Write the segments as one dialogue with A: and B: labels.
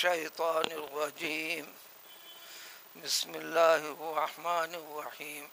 A: الشيطان الرجيم بسم الله الرحمن الرحيم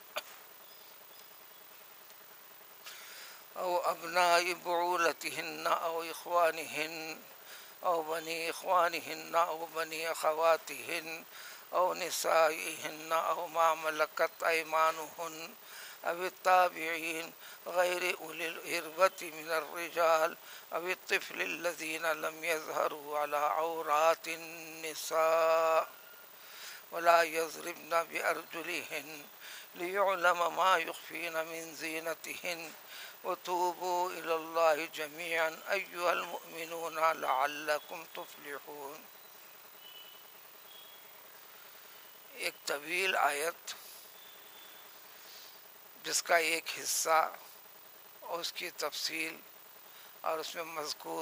A: أو أبناء بعولتهن أو إخوانهن أو بني إخوانهن أو بني أخواتهن أو نسائهن أو ما ملكت أيمانهن أو التابعين غير أولي الإربة من الرجال أو الطفل الذين لم يظهروا على عورات النساء ولا يضربن بأرجلهن ليعلم ما يخفين من زينتهن وتوبوا إلى الله جميعا أيها المؤمنون لعلكم تفلحون. ایک طویل آیت جس کا ایک حصہ اور اس کی تفصیل اور اس میں مذکور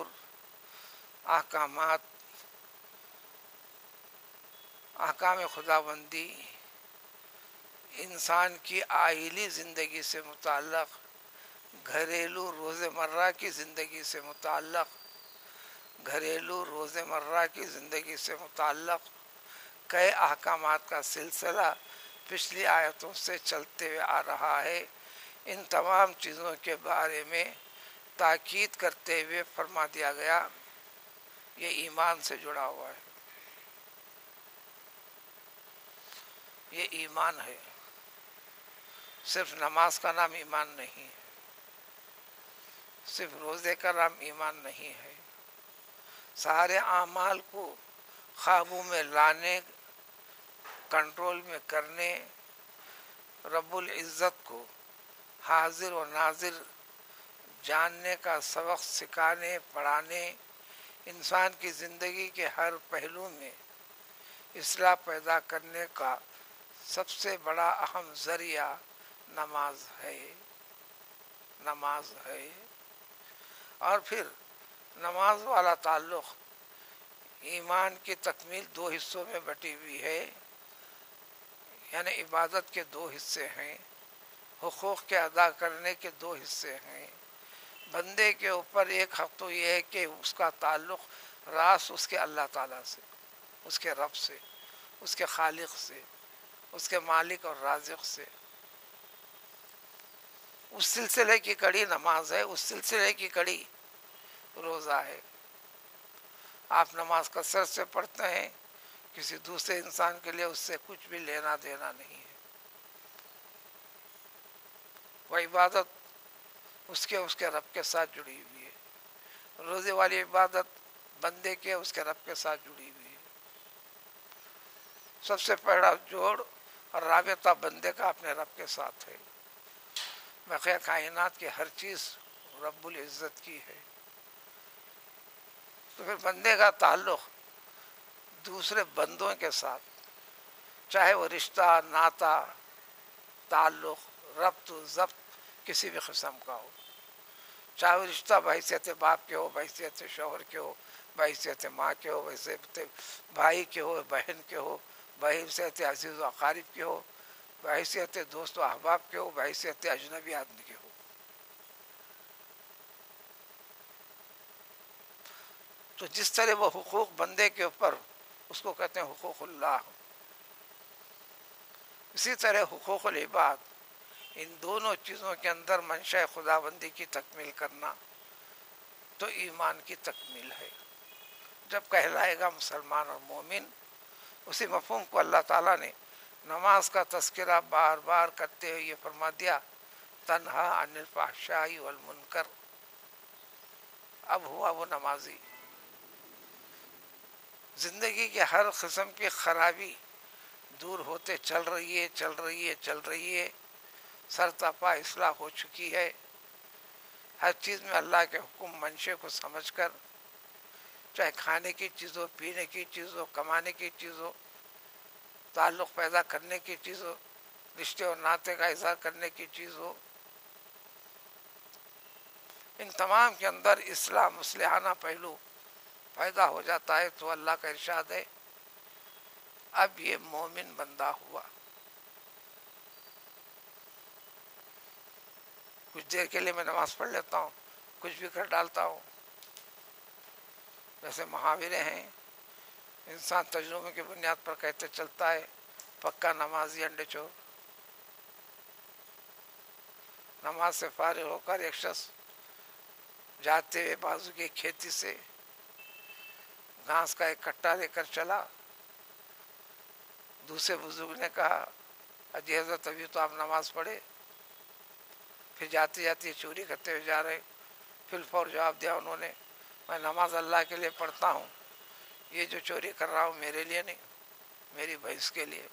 A: احکام خداوندی انسان کی آئلی زندگی سے متعلق، گھریلو روزمرہ کی زندگی سے متعلق کئی احکامات کا سلسلہ پچھلی آیتوں سے چلتے ہوئے آ رہا ہے. ان تمام چیزوں کے بارے میں تاکید کرتے ہوئے فرما دیا گیا یہ ایمان سے جڑا ہوا ہے، یہ ایمان ہے. صرف نماز کا نام ایمان نہیں ہے، صرف روزے کا نام ایمان نہیں ہے. سارے اعمال کو قابو میں لانے، کنٹرول میں کرنے، رب العزت کو حاضر و ناظر جاننے کا سبق سکھانے، پڑھانے، انسان کی زندگی کے ہر پہلو میں اصلاح پیدا کرنے کا سب سے بڑا اہم ذریعہ نماز ہے. اور پھر نماز والا تعلق ایمان کی تکمیل دو حصوں میں بٹی ہوئی ہے، یعنی عبادت کے دو حصے ہیں، حقوق کے ادا کرنے کے دو حصے ہیں. بندے کے اوپر ایک حق تو یہ ہے کہ اس کا تعلق راس اس کے اللہ تعالیٰ سے، اس کے رب سے، اس کے خالق سے، اس کے مالک اور رازق سے. اس سلسلے کی کڑی نماز ہے، اس سلسلے کی کڑی روزہ ہے. آپ نماز کثرت سے پڑھتے ہیں، کسی دوسرے انسان کے لیے اس سے کچھ بھی لینا دینا نہیں ہے. وہ عبادت اس کے رب کے ساتھ جڑی ہوئی ہے. روزے والی عبادت بندے کے اس کے رب کے ساتھ جڑی ہوئی ہے. سب سے پہلا جوڑ اور رابطہ بندے کا اپنے رب کے ساتھ ہے. بقیہ کائنات کی ہر چیز رب العزت کی ہے. تو پھر بندے کا تعلق دوسرے بندوں کے ساتھ، چاہے وہ رشتہ، ناتا، تعلق، ربط و ضبط کسی بھی قسم کا ہو، چاہے وہ رشتہ بحیثیت باپ کے ہو، بحیثیت شوہر کے ہو، بحیثیت ماں کے ہو، بحیثیت بھائی کے ہو، بہن کے ہو، بحیثیت عزیز و اقارب کے ہو، بحیثیت دوست و احباب کے ہو، بحیثیت اجنبی آدمی کے ہو. تو جس طرح وہ حقوق بندے کے اوپر، اس کو کہتے ہیں حقوق اللہ، اسی طرح حقوق العباد. ان دونوں چیزوں کے اندر منشاء خداوندی کی تکمیل کرنا تو ایمان کی تکمیل ہے. جب کہلائے گا مسلمان اور مومن، اسی مفہوم کو اللہ تعالیٰ نے نماز کا تذکرہ بار بار کرتے ہوئے یہ فرما دیا، تنہا عن الفحشاء والمنکر. اب ہوا وہ نمازی زندگی کے ہر قسم کی خرابی دور ہوتے چل رہی ہے. سرتاپا اصلاح ہو چکی ہے. ہر چیز میں اللہ کے حکم منشے کو سمجھ کر، چاہے کھانے کی چیز ہو، پینے کی چیز ہو، کمانے کی چیز ہو، تعلق پیدا کرنے کی چیز ہو، رشتے اور ناطے کا اظہار کرنے کی چیز ہو، ان تمام کے اندر اصلاح مصلحانہ پہلو پیدا ہو جاتا ہے. تو اللہ کا ارشاد ہے اب یہ مومن بندہ ہوا. کچھ دیر کے لیے میں نماز پڑھ لیتا ہوں، کچھ بھی کر ڈالتا ہوں. جیسے محاورے ہیں، انسان تجربے کی بنیاد پر کہتے چلتا ہے پکا نمازی انڈے چور۔ نماز سے فارغ ہو کر ایک شخص جاتے ہوئے بازو کی کھیتی سے گھاس کا ایک کٹا لے کر چلا۔ دوسرے بزرگ نے کہا اجی حضرت ابھی تو آپ نماز پڑھے، پھر جاتے جاتے چوری کرتے ہوئے جا رہے۔ پھر فور جواب دیا انہوں نے، میں نماز اللہ کے لیے پڑھتا ہوں، یہ جو چوری کر رہا ہوں میرے لیے نہیں، میری بھینس کے لیے۔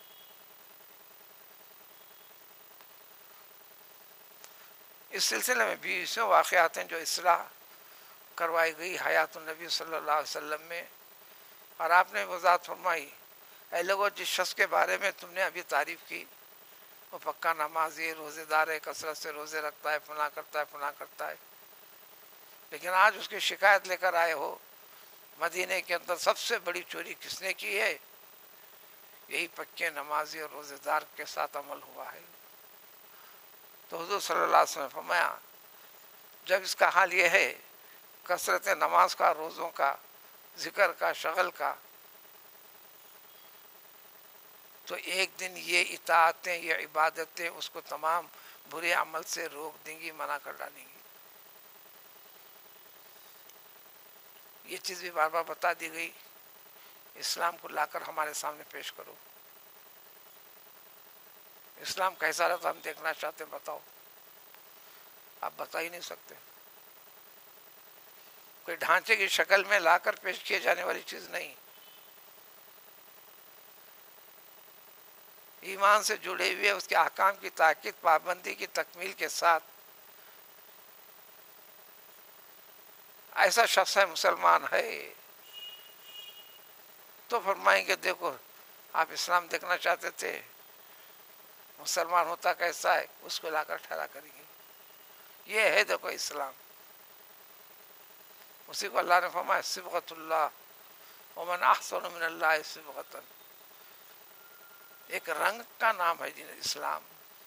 A: اس سلسلے میں 20 واقعات ہیں جو اصلاح کروائی گئی حیات النبی صلی اللہ علیہ وسلم میں، اور آپ نے وضاحت فرمائی اے لوگوں جس شخص کے بارے میں تم نے ابھی تعریف کی وہ پکا نمازی ہے، روزے دار ہے، کثرت سے روزے رکھتا ہے، فلاں کرتا ہے فلاں کرتا ہے، لیکن آج اس کی شکایت لے کر آئے ہو مدینے کے اندر سب سے بڑی چوری کس نے کی ہے؟ یہی پکے نمازی اور روزے دار کے ساتھ عمل ہوا ہے۔ تو حضور صلی اللہ علیہ وسلم نے فرمایا جب اس کا حال یہ ہے کثرت نماز کا، روزوں کا، ذکر کا، شغل کا، تو ایک دن یہ اطاعتیں، یہ عبادتیں اس کو تمام برے عمل سے روک دیں گی، منع کر ڈالیں گی۔ یہ چیز بھی بار بار بتا دی گئی، اسلام کو لا کر ہمارے سامنے پیش کرو۔ اسلام کیسا رہتا ہم دیکھنا چاہتے ہیں، بتاؤ۔ آپ بتا ہی نہیں سکتے، کوئی ڈھانچے کی شکل میں لا کر پیش کیے جانے والی چیز نہیں۔ ایمان سے جڑے ہوئے اس کے احکام کی تاکید، پابندی کی تکمیل کے ساتھ ایسا شخص ہے مسلمان ہے تو فرمائیں گے دیکھو آپ اسلام دیکھنا چاہتے تھے، مسلمان ہوتا کیسا ہے، اس کو لا کر ٹھہرا کریں گے۔ یہ ہے دیکھو اسلام، اسی کو اللہ نے فرمایا صبغۃ اللہ ومن احسن من اللہ صبغۃ، ایک رنگ کا نام ہے اسلام،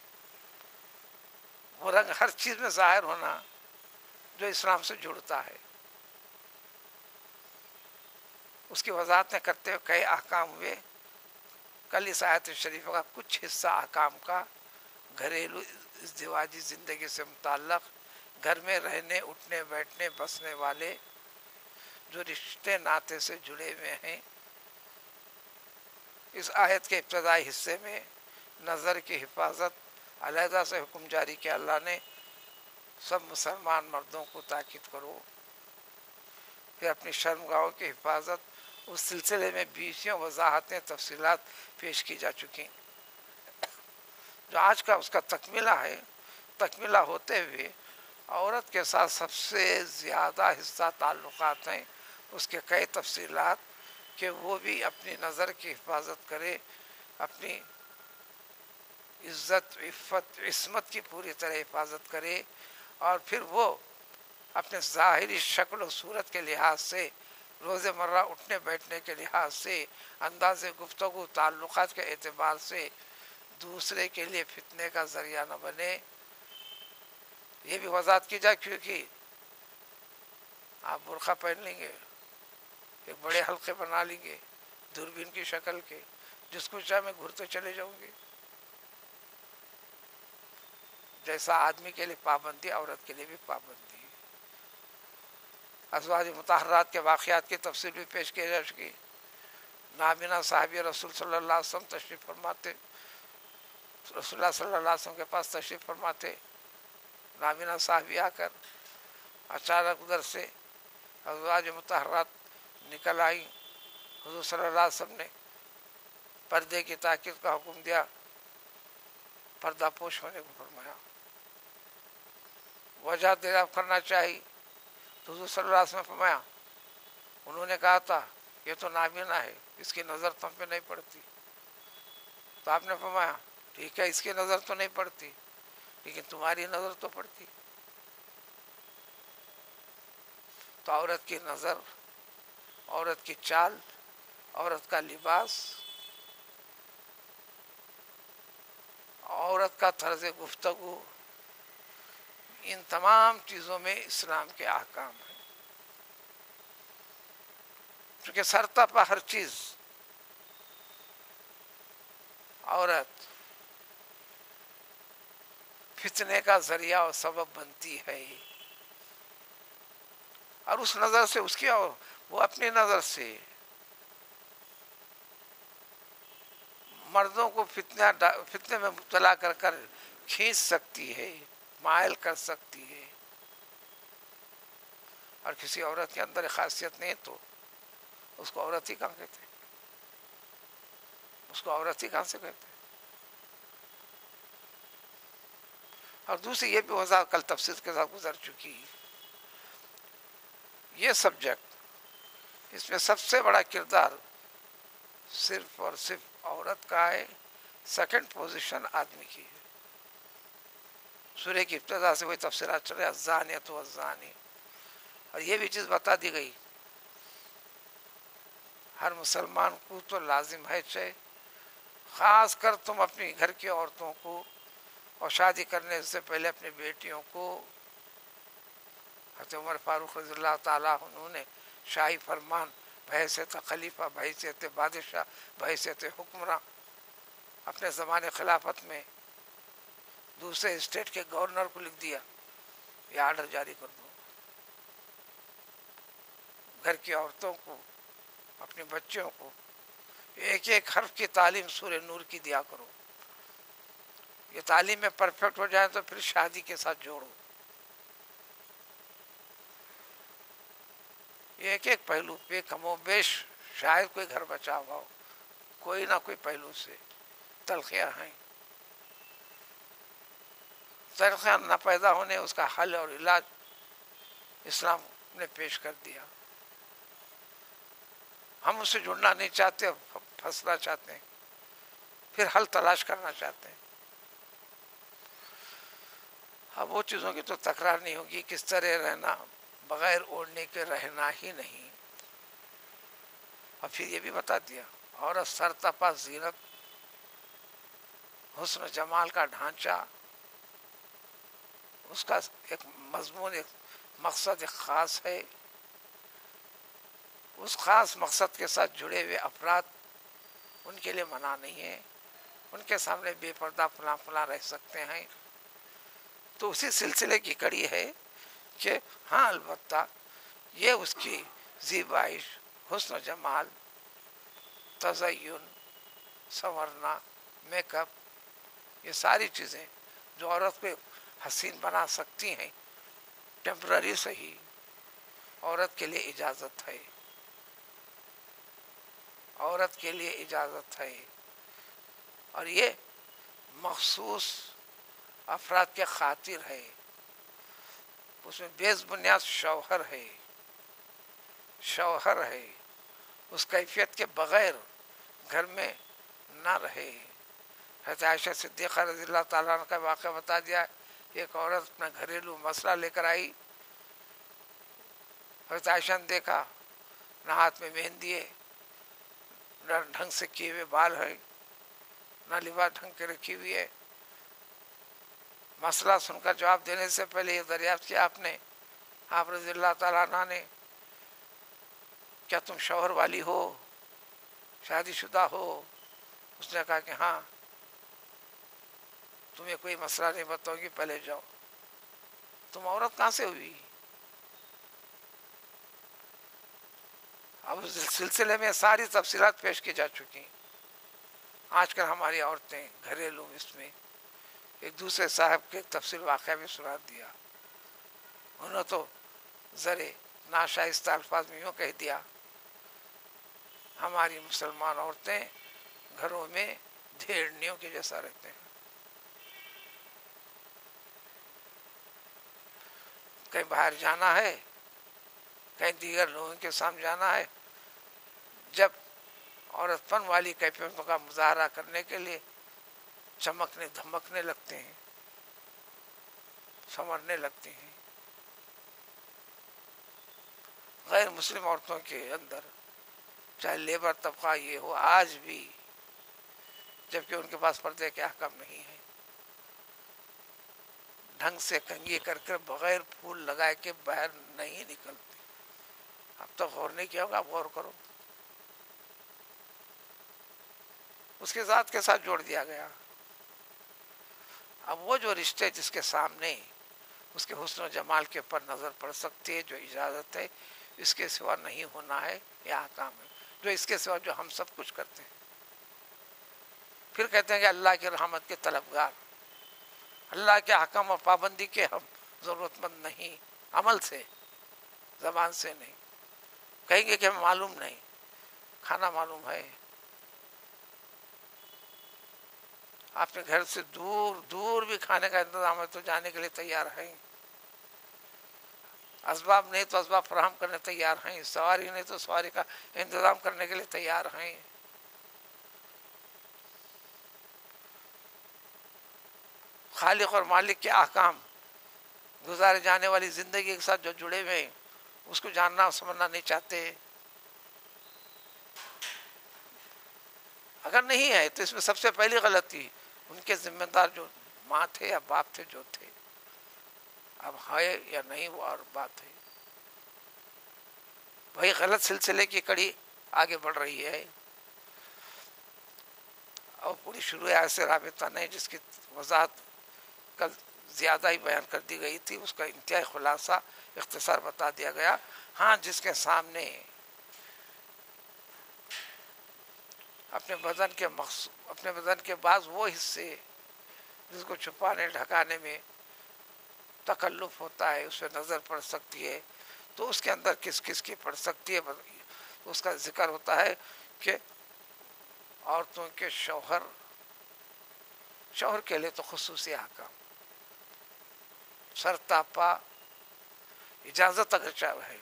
A: وہ رنگ ہر چیز میں ظاہر ہونا جو اسلام سے جڑتا ہے۔ اس کی وضاحتیں کرتے ہوئے کئی احکام ہوئے۔ کل اس آیت شریفہ کا کچھ حصہ احکام کا گھریلو ازدواجی زندگی سے متعلق، گھر میں رہنے، اٹھنے بیٹھنے بسنے والے جو رشتے ناطے سے جڑے ہوئے ہیں۔ اس آیت کے ابتدائی حصے میں نظر کی حفاظت علیحدہ سے حکم جاری کیا اللہ نے، سب مسلمان مردوں کو تاکید کرو۔ پھر اپنی شرمگاہوں کی حفاظت، اس سلسلے میں 20 وضاحتیں، تفصیلات پیش کی جا چکی، جو آج کا اس کا تکملہ ہے۔ تکملہ ہوتے ہوئے عورت کے ساتھ سب سے زیادہ حصہ تعلقات ہیں، اس کے کئی تفصیلات کہ وہ بھی اپنی نظر کی حفاظت کرے، اپنی عزت، عفت، عصمت کی پوری طرح حفاظت کرے، اور پھر وہ اپنے ظاہری شکل و صورت کے لحاظ سے، روز مرہ اٹھنے بیٹھنے کے لحاظ سے، انداز گفتگو، تعلقات کے اعتبار سے دوسرے کے لیے فتنے کا ذریعہ نہ بنے۔ یہ بھی وضاحت کی جائے، کیونکہ آپ برقع پہن لیں گے، ایک بڑے حلقے بنا لیں گے دوربین کی شکل کے، جس کو چاہے میں گھرتے چلے جاؤں گے۔ جیسا آدمی کے لیے پابندی، عورت کے لیے بھی پابندی۔ ازواج مطہرات کے واقعات کی تفصیل بھی پیش کی جا چکی۔ نابینا صحابی رسول صلی اللہ علیہ وسلم تشریف فرماتے، رسول اللہ صلی اللہ علیہ وسلم کے پاس تشریف فرماتے، نابینا صحابی آ کر اچانک ادھر سے ازواج مطہرات نکل آئیں۔ حضور صلی اللہ علیہ وسلم نے پردے کی تاکید کا حکم دیا، پردہ پوش ہونے کو فرمایا۔ وجہ دریافت کرنا چاہیے تو حضور صلی اللہ علیہ وسلم نے فرمایا، انہوں نے کہا تھا یہ تو نابینا ہے، اس کی نظر تم پہ نہیں پڑتی۔ تو آپ نے فرمایا ٹھیک ہے، اس کی نظر تو نہیں پڑتی لیکن تمہاری نظر تو پڑتی۔ تو عورت کی نظر، عورت کی چال، عورت کا لباس، عورت کا طرز گفتگو، ان تمام چیزوں میں اسلام کے احکام ہیں۔ چونکہ سرتپا ہر چیز عورت فتنے کا ذریعہ اور سبب بنتی ہے، اور اس نظر سے اس کی وہ اپنی نظر سے مردوں کو فتنے میں مبتلا کر کر کھینچ سکتی ہے، مائل کر سکتی ہے، اور کسی عورت کے اندر خاصیت نہیں تو اس کو عورت ہی کہاں کہتے ہیں، اس کو عورت ہی کہاں سے کہتے ہیں۔ اور دوسری یہ بھی وضاحت کل تفصیل کے ساتھ گزر چکی، یہ سبجیکٹ اس میں سب سے بڑا کردار صرف اور صرف عورت کا ہے، سیکنڈ پوزیشن آدمی کی ہے۔ سورہ کی ابتدا سے وہی تفسیرات چل رہے، الزانیۃ والزانی، اور یہ بھی چیز بتا دی گئی ہر مسلمان کو تو لازم ہے، چاہے خاص کر تم اپنی گھر کی عورتوں کو اور شادی کرنے سے پہلے اپنی بیٹیوں کو، حضرت عمر فاروق رضی اللہ تعالیٰ عنہ نے شاہی فرمان بحیثیت خلیفہ، بحیثیت بادشاہ، بحیثیت حکمراں اپنے زمانے خلافت میں دوسرے اسٹیٹ کے گورنر کو لکھ دیا، یہ آرڈر جاری کر دو، گھر کی عورتوں کو، اپنے بچوں کو ایک ایک حرف کی تعلیم سورہ نور کی دیا کرو، یہ تعلیم میں پرفیکٹ ہو جائے تو پھر شادی کے ساتھ جوڑو، ایک ایک پہلو پہ کم و بیش شاید کوئی گھر بچا ہوا ہو، کوئی نہ کوئی پہلو سے تلخیاں ہیں، تلخیاں نہ پیدا ہونے اس کا حل اور علاج اسلام نے پیش کر دیا۔ ہم اس سے جڑنا نہیں چاہتے، پھنسنا چاہتے ہیں، پھر حل تلاش کرنا چاہتے ہیں۔ اب وہ چیزوں کی تو تکرار نہیں ہوگی، کس طرح رہنا، بغیر اوڑھنے کے رہنا ہی نہیں، اور پھر یہ بھی بتا دیا عورت سرتپا زینت، حسن و جمال کا ڈھانچہ، اس کا ایک مضمون، ایک مقصد ایک خاص ہے، اس خاص مقصد کے ساتھ جڑے ہوئے افراد ان کے لیے منع نہیں ہے، ان کے سامنے بے پردہ فلاں فلاں رہ سکتے ہیں۔ تو اسی سلسلے کی کڑی ہے کہ ہاں البتہ یہ اس کی زیبائش، حسن و جمال، تزین، سنورنا، میک اپ، یہ ساری چیزیں جو عورت کو حسین بنا سکتی ہیں، ٹیمپرری صحیح، عورت کے لیے اجازت ہے، عورت کے لیے اجازت ہے، اور یہ مخصوص افراد کے خاطر ہے، اس میں بیس بنیاد شوہر ہے، شوہر ہے، اس کیفیت کے بغیر گھر میں نہ رہے۔ حضرت عائشہ صدیقہ رضی اللہ تعالیٰ عنہ کا واقعہ بتا دیا، ایک عورت اپنا گھریلو مسئلہ لے کر آئی، حضرت عائشہ نے دیکھا نہ ہاتھ میں مہندی ہے، نہ ڈھنگ سے کیے ہوئے بال ہے، نہ لباس ڈھنگ کے رکھی ہوئی ہے۔ مسئلہ سن کر جواب دینے سے پہلے یہ دریافت کیا آپ رضی اللہ تعالیٰ عنہ نے، کیا تم شوہر والی ہو، شادی شدہ ہو؟ اس نے کہا کہ ہاں۔ تمہیں کوئی مسئلہ نہیں بتاؤں گی، پہلے جاؤ۔ تم عورت کہاں سے ہوئی؟ اب اس سلسلے میں ساری تفصیلات پیش کی جا چکی۔ آج کل ہماری عورتیں گھریلو اس میں ایک دوسرے صاحب کے تفصیل واقعہ بھی سنا دیا، انہوں تو ذرے ناشائستہ الفاظ میں یوں کہہ دیا، ہماری مسلمان عورتیں گھروں میں بھیڑیوں کے جیسا رہتے ہیں، کہیں باہر جانا ہے، کہیں دیگر لوگوں کے سامنے جانا ہے، جب عورت فن والی کیفیتوں کا مظاہرہ کرنے کے لیے چمکنے دھمکنے لگتے ہیں، سنورنے لگتے ہیں، غیر مسلم عورتوں کے اندر چاہے لیبر طبقہ یہ ہو، آج بھی جبکہ ان کے پاس پردے کے احکام نہیں ہیں، ڈھنگ سے کنگھی کر کر بغیر پھول لگائے کے باہر نہیں نکلتے۔ اب تو غور نہیں کیا ہوگا، اب غور کرو، اس کے ذات کے ساتھ جوڑ دیا گیا. اب وہ جو رشتے جس کے سامنے اس کے حسن و جمال کے اوپر نظر پڑ سکتی ہے، جو اجازت ہے اس کے سوا نہیں ہونا ہے، یہ احکام ہے. جو اس کے سوا جو ہم سب کچھ کرتے ہیں، پھر کہتے ہیں کہ اللہ کی رحمت کے طلبگار، اللہ کے احکام اور پابندی کے ہم ضرورت مند نہیں، عمل سے، زبان سے نہیں. کہیں گے کہ ہمیں معلوم نہیں، کھانا معلوم ہے. آپ نے گھر سے دور دور بھی کھانے کا انتظام ہے تو جانے کے لیے تیار ہیں. اسباب نہیں تو اسباب فراہم کرنے تیار ہیں. سواری نہیں تو سواری کا انتظام کرنے کے لیے تیار ہیں. خالق اور مالک کے احکام گزارے جانے والی زندگی کے ساتھ جو جڑے ہوئے ہیں، اس کو جاننا اور سمجھنا نہیں چاہتے. اگر نہیں ہے تو اس میں سب سے پہلی غلطی ان کے ذمہ دار جو ماں تھے یا باپ تھے جو تھے، اب ہے یا نہیں وہ اور بات ہے. وہی غلط سلسلے کی کڑی آگے بڑھ رہی ہے، اور پوری شروع آیت سے رابطہ نہیں، جس کی وضاحت کل زیادہ ہی بیان کر دی گئی تھی. اس کا انتہائی خلاصہ اختصار بتا دیا گیا. ہاں، جس کے سامنے اپنے بدن کے بعض وہ حصے جس کو چھپانے ڈھکانے میں تکلف ہوتا ہے اس پہ نظر پڑ سکتی ہے، تو اس کے اندر کس کس کی پڑ سکتی ہے اس کا ذکر ہوتا ہے کہ عورتوں کے شوہر کے لیے تو خصوصی احکام، سرتاپا اجازت اگر چاہے ہے،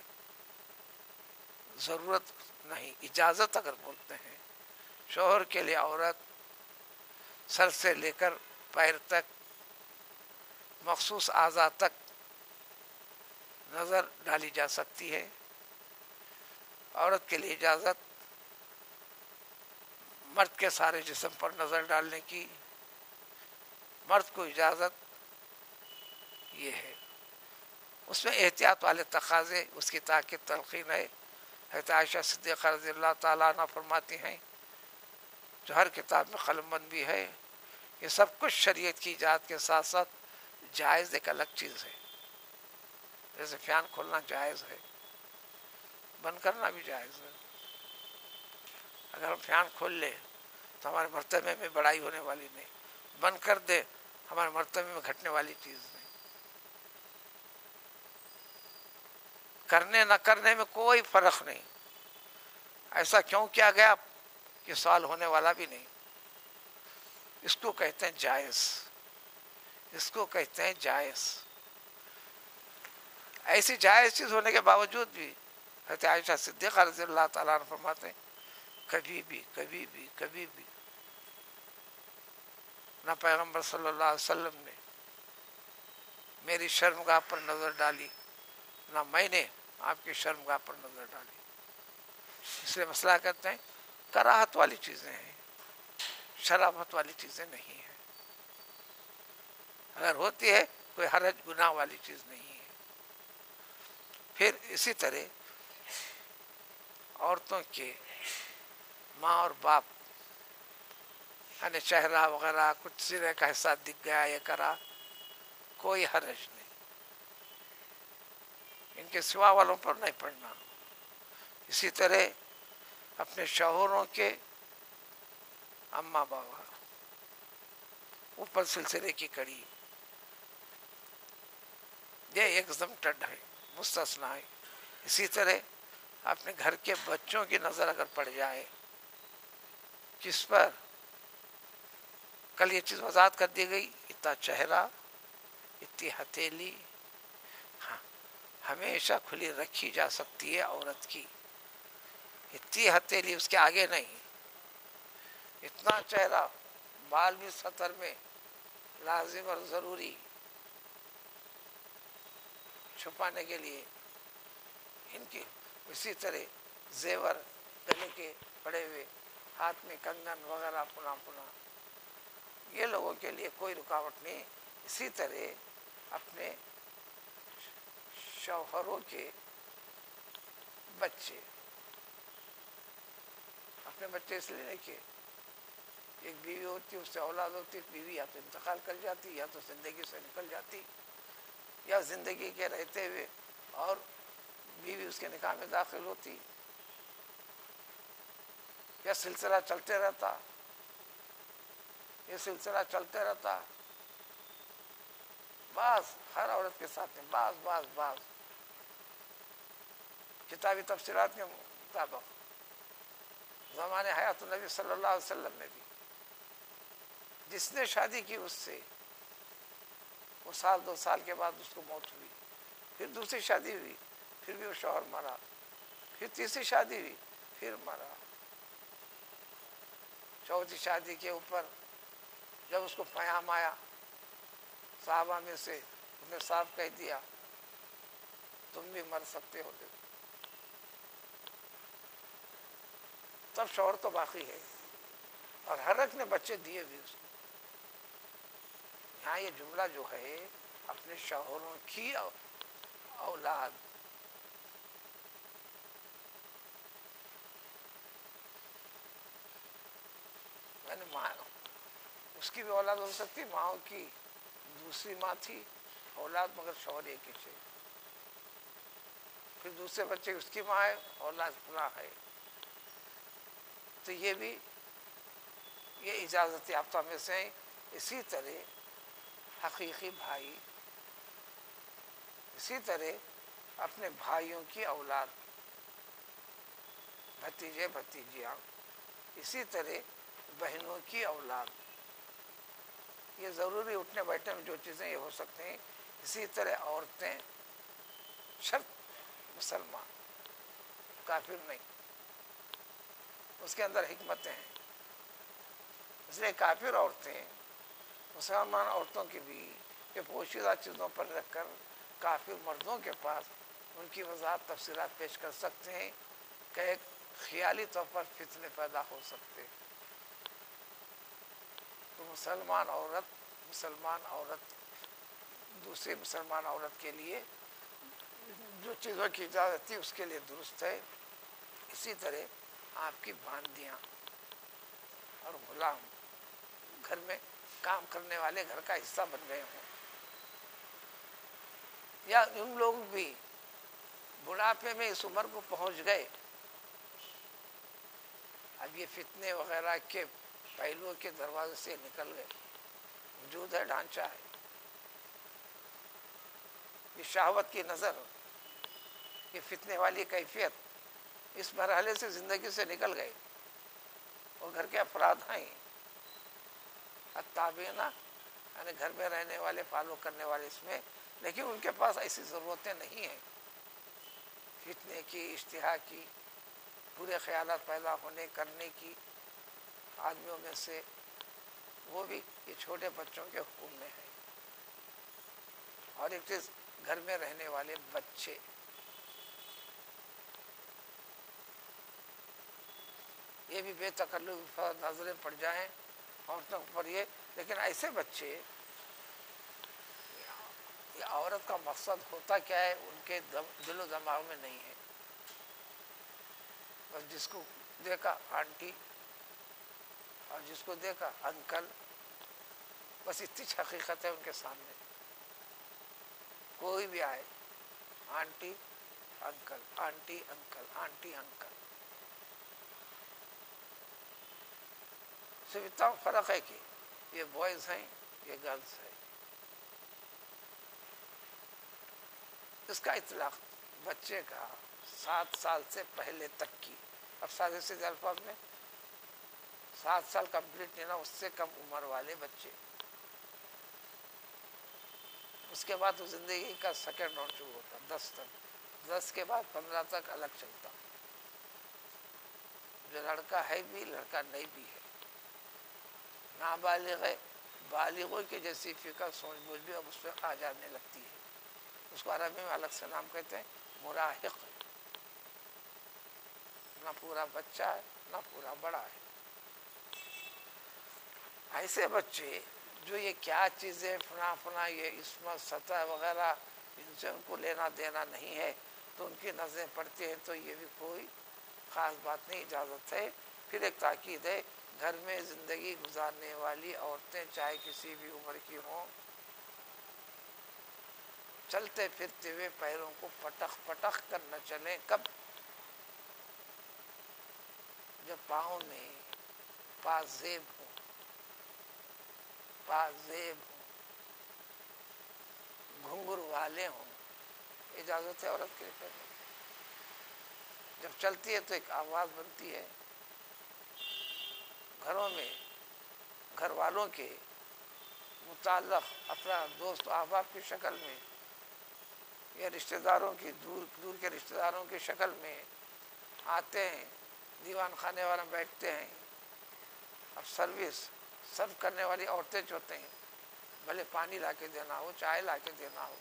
A: ضرورت نہیں، اجازت اگر بولتے ہیں. شوہر کے لیے عورت سر سے لے کر پیر تک، مخصوص اعضاء تک نظر ڈالی جا سکتی ہے. عورت کے لیے اجازت مرد کے سارے جسم پر نظر ڈالنے کی، مرد کو اجازت یہ ہے. اس میں احتیاط والے تقاضے، اس کی تاکید تلقین ہے. حضرت عائشہ صدیقہ رضی اللہ تعالیٰ عنہ فرماتی ہیں، جو ہر کتاب میں قلم بند بھی ہے، یہ سب کچھ شریعت کی ایجاد کے ساتھ ساتھ جائز ایک الگ چیز ہے. جیسے فیان کھولنا جائز ہے، بند کرنا بھی جائز ہے. اگر ہم فیان کھول لیں تو ہمارے مرتبے میں بڑائی ہونے والی نہیں، بند کر دے ہمارے مرتبے میں گھٹنے والی چیز نہیں. کرنے نہ کرنے میں کوئی فرق نہیں. ایسا کیوں کیا گیا کہ سوال ہونے والا بھی نہیں. اس کو کہتے ہیں جائز، اس کو کہتے ہیں جائز. ایسی جائز چیز ہونے کے باوجود بھی حضرت عائشہ صدیقہ رضی اللہ تعالیٰ عنہ فرماتے ہیں، کبھی بھی نہ پیغمبر صلی اللہ علیہ وسلم نے میری شرمگاہ پر نظر ڈالی، نہ میں نے آپ کی شرمگاہ پر نظر ڈالی. اس لیے مسئلہ کرتے ہیں کراہت والی چیزیں ہیں، شرافت والی چیزیں نہیں ہیں. اگر ہوتی ہے کوئی حرج گناہ والی چیز نہیں ہے. پھر اسی طرح عورتوں کے ماں اور باپ، یعنی چہرہ وغیرہ کچھ سرے کا حصہ دکھ گیا یہ کرا، کوئی حرج نہیں. ان کے سوا والوں پر نہیں پڑنا. اسی طرح اپنے شوہروں کے اماں بابا، اوپر سلسلے کی کڑی، یہ ایک دم ٹڈ ہے، مستثنا ہے. اسی طرح اپنے گھر کے بچوں کی نظر اگر پڑ جائے، کس پر؟ کل یہ چیز وضاحت کر دی گئی، اتنا چہرہ، اتنی ہتھیلی ہمیشہ کھلی رکھی جا سکتی ہے عورت کی. اتنی ہتھیلی، اس کے آگے نہیں. اتنا چہرہ، بال بھی سطر میں لازم اور ضروری چھپانے کے لیے ان کی. اسی طرح زیور گلے کے پڑے ہوئے، ہاتھ میں کنگن وغیرہ پنا یہ لوگوں کے لیے کوئی رکاوٹ نہیں. اسی طرح اپنے شوہروں کے بچے، اپنے بچے اس لیے نہیں کہ ایک بیوی ہوتی، اس سے اولاد ہوتی، بیوی یا تو انتقال کر جاتی، یا تو زندگی سے نکل جاتی، یا زندگی کے رہتے ہوئے اور بیوی اس کے نکاح میں داخل ہوتی، یا سلسلہ چلتے رہتا، یہ سلسلہ چلتے رہتا. بعض ہر عورت کے ساتھ میں بعض کتابی تفسیرات کے مطابق زمانے حیات النبی صلی اللہ علیہ وسلم میں بھی جس نے شادی کی اس سے وہ 1-2 سال کے بعد اس کو موت ہوئی، پھر دوسری شادی ہوئی، پھر بھی وہ شوہر مرا، پھر تیسری شادی ہوئی، پھر مرا، چوتھی شادی کے اوپر جب اس کو پیام آیا صحابہ میں سے، اس نے صاف کہہ دیا تم بھی مر سکتے ہو. تب شوہر تو باقی ہے، اور ہر ایک نے بچے دیے بھی اس کو. یہاں یہ جملہ جو ہے اپنے شوہروں کی اولاد، یعنی ماں اس کی بھی اولاد ہو سکتی، ماں کی دوسری ماں تھی اولاد، مگر شوہر ایک ہی تھے، پھر دوسرے بچے اس کی ماں ہے، اولاد فلاں ہے. تو یہ بھی یہ اجازت یافتہ میں سے ہیں. اسی طرح حقیقی بھائی، اسی طرح اپنے بھائیوں کی اولاد، بھتیجے بھتیجیاں، اسی طرح بہنوں کی اولاد. یہ ضروری اٹھنے بیٹھنے میں جو چیزیں یہ ہو سکتے ہیں. اسی طرح عورتیں شرط مسلمان، کافر نہیں، اس کے اندر حکمتیں ہیں. اس لیے کافر عورتیں مسلمان عورتوں کی بھی یہ پوشیدہ چیزوں پر رکھ کر کافر مردوں کے پاس ان کی وضاحت تفصیلات پیش کر سکتے ہیں کہ ایک خیالی طور پر فتنے پیدا ہو سکتے. تو مسلمان عورت دوسری مسلمان عورت کے لیے جو چیزوں کی اجازت تھی اس کے لیے درست ہے. اسی طرح آپ کی باندیاں اور غلام گھر میں کام کرنے والے گھر کا حصہ بن گئے ہوں، یا ان لوگ بھی بڑھاپے میں اس عمر کو پہنچ گئے، اب یہ فتنے وغیرہ کے پہلوؤں کے دروازے سے نکل گئے، وجود ہے، ڈھانچہ ہے، یہ شہوت کی نظر، یہ فتنے والی کیفیت، اس مرحلے سے زندگی سے نکل گئے، اور گھر کے افراد ہیں التابعین، یعنی گھر میں رہنے والے، فالو کرنے والے اس میں، لیکن ان کے پاس ایسی ضرورتیں نہیں ہیں فتنے کی، اشتہا کی، برے خیالات پیدا ہونے کرنے کی آدمیوں میں سے. وہ بھی یہ چھوٹے بچوں کے حکم میں ہے. اور ایک چیز گھر میں رہنے والے بچے، یہ بھی بے تکلف نظریں پڑ جائیں عورتوں پر یہ، لیکن ایسے بچے، یہ عورت کا مقصد ہوتا کیا ہے ان کے دل و دماغ میں نہیں ہے. بس جس کو دیکھا آنٹی اور جس کو دیکھا انکل، بس اتنی حقیقت ہے ان کے سامنے. کوئی بھی آئے aunty uncle, aunty uncle, aunty uncle. صرف اتنا فرق ہے کہ یہ بوائز ہیں، یہ گرلز ہیں. اس کا اطلاق بچے کا 7 سال سے پہلے تک کی، اب سادے سیدھے الفاظ میں 7 سال کمپلیٹ نہیں نا، اس سے کم عمر والے بچے، اس کے بعد زندگی کا سیکنڈ راؤنڈ شروع ہوتا 10 تک، 10 کے بعد 15 تک الگ چلتا. جو لڑکا ہے بھی، لڑکا نہیں بھی ہے، نابالغ ہے، بالغوں کی جیسی فکر سوچ بوجھ بھی اب اس پہ آ جانے لگتی ہے. اس کو عربی میں الگ سے نام کہتے ہیں مراہق. نہ پورا بچہ ہے نہ پورا بڑا ہے. ایسے بچے جو یہ کیا چیزیں فلاں یہ عصمت سطح وغیرہ، ان سے ان کو لینا دینا نہیں ہے، تو ان کی نظریں پڑتی ہیں، تو یہ بھی کوئی خاص بات نہیں، اجازت ہے. پھر ایک تاکید ہے، گھر میں زندگی گزارنے والی عورتیں چاہے کسی بھی عمر کی ہوں، چلتے پھرتے ہوئے پیروں کو پٹخ پٹخ کر نہ چلیں۔ کب؟ جب پاؤں میں پازیب ہو، پازیب ہو، گھنگھر والے ہوں۔ اجازت ہے عورت کے لیے؟ جب چلتی ہے تو ایک آواز بنتی ہے، گھروں میں گھر والوں کے متعلق افراد، دوست احباب کی شکل میں یا رشتہ داروں کی دور کے رشتہ داروں کی شکل میں آتے ہیں، دیوان خانے والا بیٹھتے ہیں۔ اب سرو کرنے والی عورتیں جو ہوتے ہیں، بھلے پانی لا کے دینا ہو، چائے لا کے دینا ہو،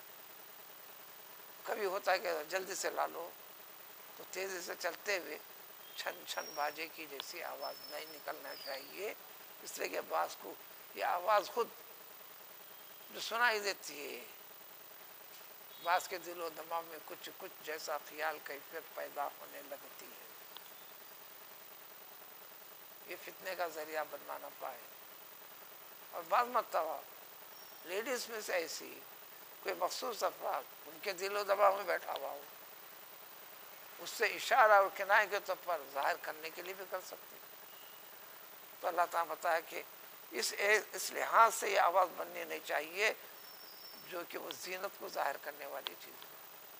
A: کبھی ہوتا ہے کہ جلدی سے لا لو، تو تیزی سے چلتے ہوئے چھن چھن باجے کی جیسی آواز نہیں نکلنا چاہیے، اس لیے کہ بعض کو یہ آواز خود جو سنائی دیتی ہے، بعض کے دل و دماغ میں کچھ جیسا خیال کیفیت پیدا ہونے لگتی ہے، یہ فتنے کا ذریعہ بننا نہ پائے۔ اور بعض مرتبہ لیڈیز میں سے ایسی کوئی مخصوص افراد ان کے دل و دماغ میں بیٹھا ہوا ہو، اس سے اشارہ اور کنایہ کے طور پر ظاہر کرنے کے لیے بھی کر سکتے، تو اللہ تعالیٰ بتایا کہ اس لحاظ سے یہ آواز بننی نہیں چاہیے جو کہ وہ زینت کو ظاہر کرنے والی چیز ہے۔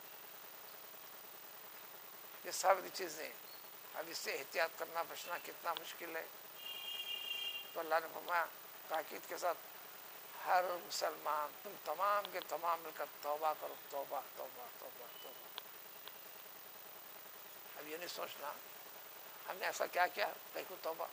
A: یہ ساری چیزیں اب اس سے احتیاط کرنا بچنا کتنا مشکل ہے، تو اللہ نے فرمایا تاکید کے ساتھ ہر مسلمان تم تمام کے تمام مل کر توبہ کرو، توبہ توبہ توبہ توبہ۔ اب یہ نہیں سوچنا ہم نے ایسا کیا کیا دیکھو توبہ۔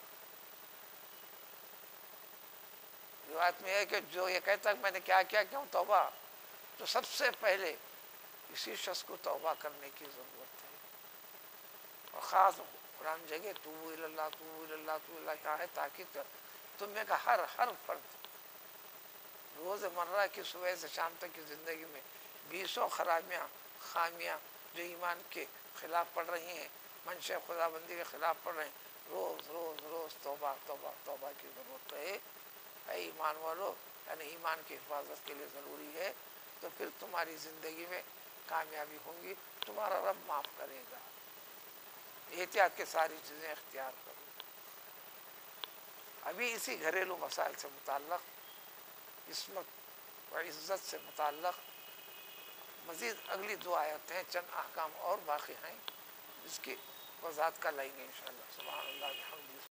A: روایت میں ہے کہ جو یہ کہتا ہے کہ میں نے کیا کیا کیوں توبہ، تو سب سے پہلے اسی شخص کو توبہ کرنے کی ضرورت ہے۔ اور خاص قرآن جگہ توبو الی اللہ توبو الی اللہ توبو الی اللہ کیا ہے، تاکہ تم میں کا ہر فرد روز مرہ کی صبح سے شام تک کی زندگی میں بیسوں خامیاں جو ایمان کے خلاف پڑ رہی ہیں، منشا خدا بندی کے خلاف پڑ رہے ہیں، روز توبہ توبہ توبہ کی ضرورت ہے۔ اے ایمان والو، یعنی ایمان کی حفاظت کے لیے ضروری ہے، تو پھر تمہاری زندگی میں کامیابی ہوں گی، تمہارا رب معاف کرے گا۔ احتیاط کے ساری چیزیں اختیار کرو۔ ابھی اسی گھریلو مسائل سے متعلق، عصمت و عزت سے متعلق مزید اگلی 2 آیتیں ہیں، چند احکام اور باقی ہیں، جس کی وضاحت کل آئیں گے انشاءاللہ۔ سبحان اللہ بحمدہ۔